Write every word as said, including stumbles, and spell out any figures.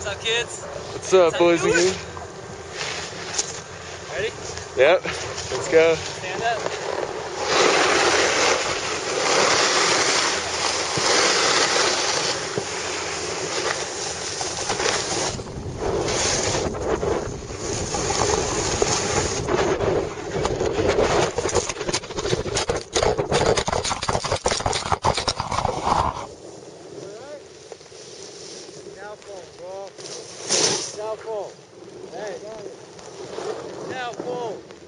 up, kids? What's up, boys and girls? Ready? Yep. Let's go. Stand up. Now full, bro. Now full. Hey. Now full.